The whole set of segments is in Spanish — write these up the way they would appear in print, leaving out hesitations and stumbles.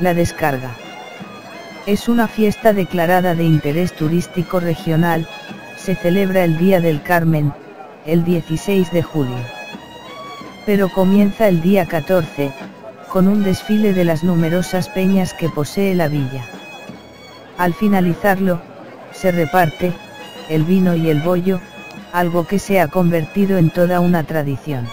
La descarga. Es una fiesta declarada de interés turístico regional, se celebra el Día del Carmen, el 16 de julio. Pero comienza el día 14, con un desfile de las numerosas peñas que posee la villa. Al finalizarlo, se reparte, el vino y el bollo, algo que se ha convertido en toda una tradición.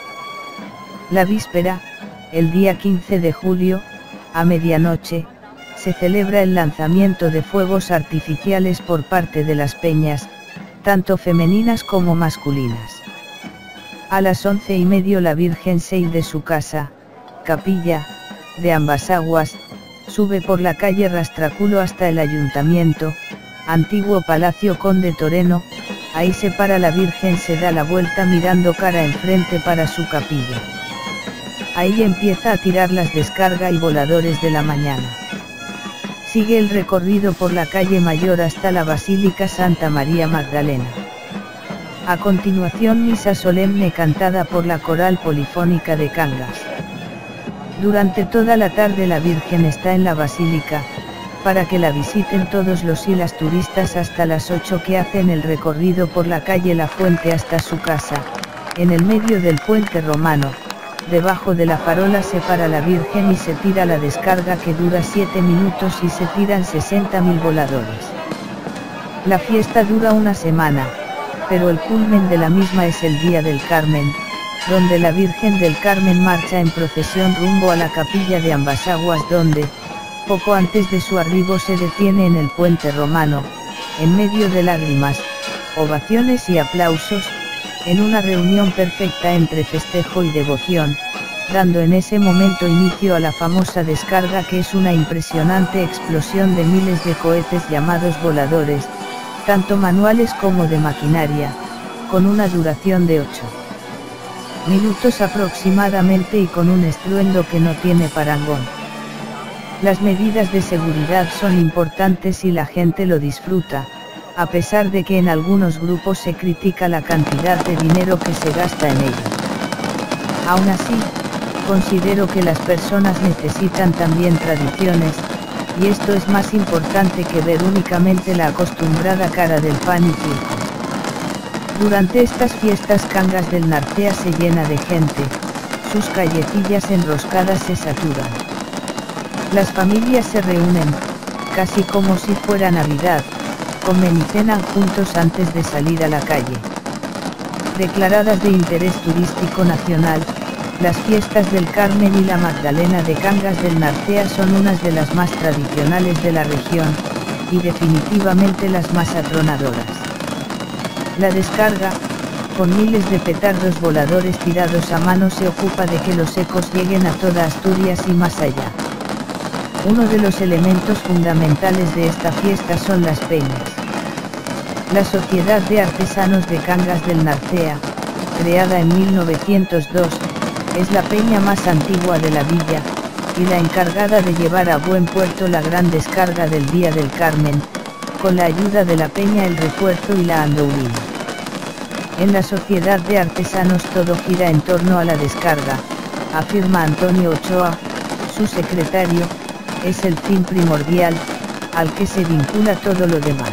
La víspera, el día 15 de julio, a medianoche, se celebra el lanzamiento de fuegos artificiales por parte de las peñas, tanto femeninas como masculinas. A las 11:30 la Virgen sale de su casa, capilla, de Ambasaguas, sube por la calle Rastraculo hasta el ayuntamiento, antiguo Palacio Conde Toreno, ahí se para la Virgen, se da la vuelta mirando cara enfrente para su capilla. Ahí empieza a tirar las descarga y voladores de la mañana. Sigue el recorrido por la calle Mayor hasta la Basílica Santa María Magdalena. A continuación misa solemne cantada por la Coral Polifónica de Cangas. Durante toda la tarde la Virgen está en la Basílica, para que la visiten todos los y las turistas hasta las 8, que hacen el recorrido por la calle La Fuente hasta su casa, en el medio del puente romano. Debajo de la farola se para la Virgen y se tira la descarga, que dura 7 minutos y se tiran 60.000 voladores. La fiesta dura una semana, pero el culmen de la misma es el Día del Carmen, donde la Virgen del Carmen marcha en procesión rumbo a la capilla de Ambasaguas, donde, poco antes de su arribo, se detiene en el puente romano, en medio de lágrimas, ovaciones y aplausos, en una reunión perfecta entre festejo y devoción, dando en ese momento inicio a la famosa descarga, que es una impresionante explosión de miles de cohetes llamados voladores, tanto manuales como de maquinaria, con una duración de 8 minutos aproximadamente y con un estruendo que no tiene parangón. Las medidas de seguridad son importantes y la gente lo disfruta, a pesar de que en algunos grupos se critica la cantidad de dinero que se gasta en ello. Aún así, considero que las personas necesitan también tradiciones, y esto es más importante que ver únicamente la acostumbrada cara del pan y circo. Durante estas fiestas Cangas del Narcea se llena de gente, sus callecillas enroscadas se saturan. Las familias se reúnen, casi como si fuera Navidad, comen y cenan juntos antes de salir a la calle. Declaradas de interés turístico nacional, las fiestas del Carmen y la Magdalena de Cangas del Narcea son unas de las más tradicionales de la región, y definitivamente las más atronadoras. La descarga, con miles de petardos voladores tirados a mano, se ocupa de que los ecos lleguen a toda Asturias y más allá. Uno de los elementos fundamentales de esta fiesta son las peñas. La Sociedad de Artesanos de Cangas del Narcea, creada en 1902, es la peña más antigua de la villa, y la encargada de llevar a buen puerto la gran descarga del Día del Carmen, con la ayuda de la peña El Refuerzo y la Andourina. En la Sociedad de Artesanos todo gira en torno a la descarga, afirma Antonio Ochoa, su secretario, es el fin primordial, al que se vincula todo lo demás.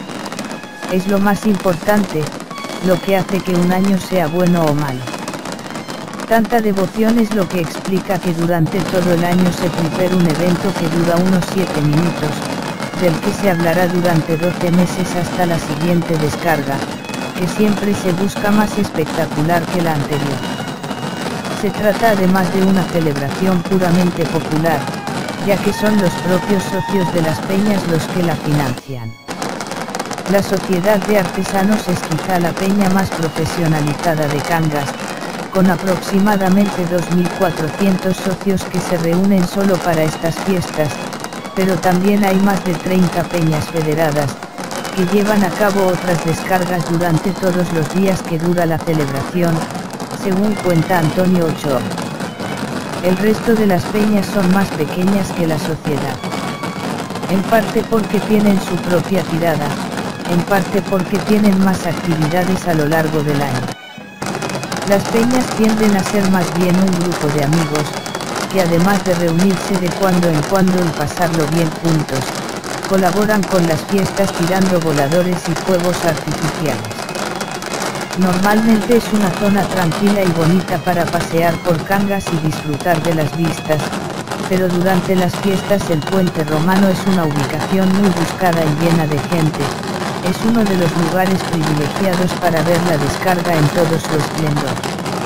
Es lo más importante, lo que hace que un año sea bueno o malo. Tanta devoción es lo que explica que durante todo el año se prepara un evento que dura unos 7 minutos, del que se hablará durante 12 meses hasta la siguiente descarga, que siempre se busca más espectacular que la anterior. Se trata además de una celebración puramente popular, ya que son los propios socios de las peñas los que la financian. La Sociedad de Artesanos es quizá la peña más profesionalizada de Cangas, con aproximadamente 2.400 socios que se reúnen solo para estas fiestas, pero también hay más de 30 peñas federadas, que llevan a cabo otras descargas durante todos los días que dura la celebración, según cuenta Antonio Ochoa. El resto de las peñas son más pequeñas que la sociedad. En parte porque tienen su propia tirada, en parte porque tienen más actividades a lo largo del año. Las peñas tienden a ser más bien un grupo de amigos, que además de reunirse de cuando en cuando y pasarlo bien juntos, colaboran con las fiestas tirando voladores y fuegos artificiales. Normalmente es una zona tranquila y bonita para pasear por Cangas y disfrutar de las vistas, pero durante las fiestas el Puente Romano es una ubicación muy buscada y llena de gente, es uno de los lugares privilegiados para ver la descarga en todo su esplendor.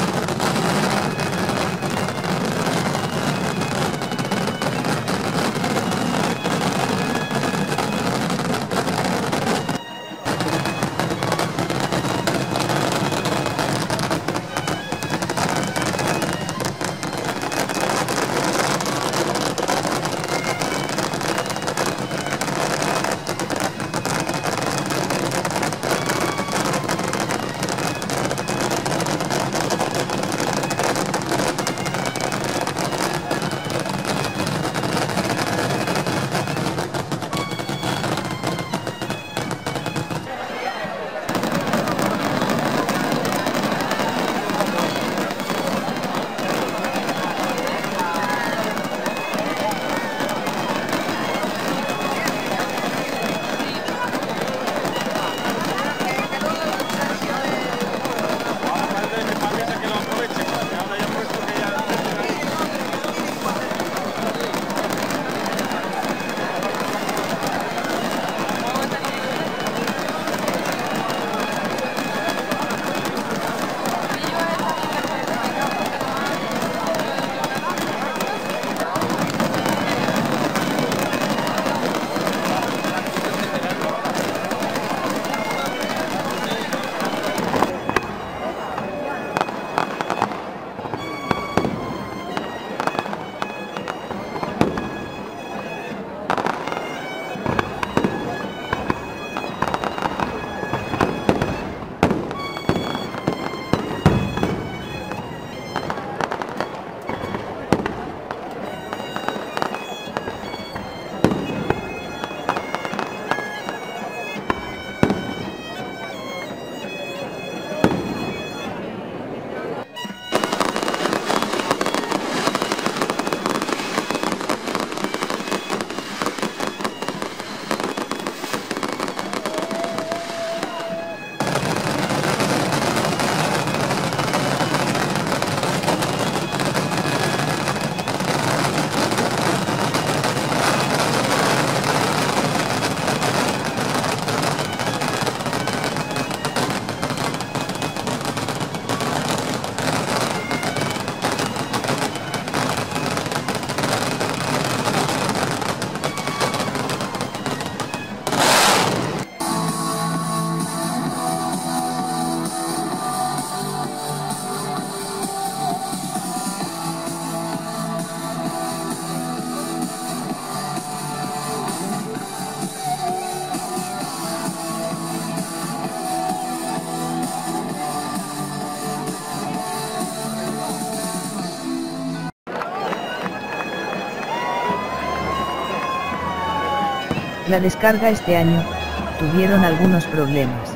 La descarga este año, tuvieron algunos problemas.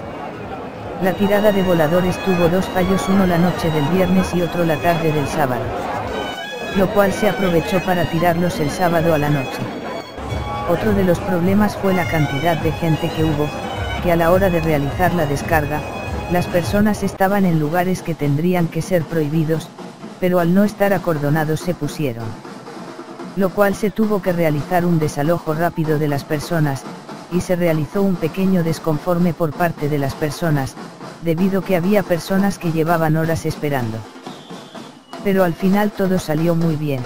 La tirada de voladores tuvo dos fallos, uno la noche del viernes y otro la tarde del sábado. Lo cual se aprovechó para tirarlos el sábado a la noche. Otro de los problemas fue la cantidad de gente que hubo, que a la hora de realizar la descarga, las personas estaban en lugares que tendrían que ser prohibidos, pero al no estar acordonados se pusieron. Lo cual se tuvo que realizar un desalojo rápido de las personas, y se realizó un pequeño desconforme por parte de las personas, debido que había personas que llevaban horas esperando. Pero al final todo salió muy bien.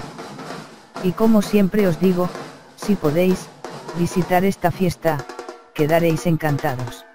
Y como siempre os digo, si podéis visitar esta fiesta, quedaréis encantados.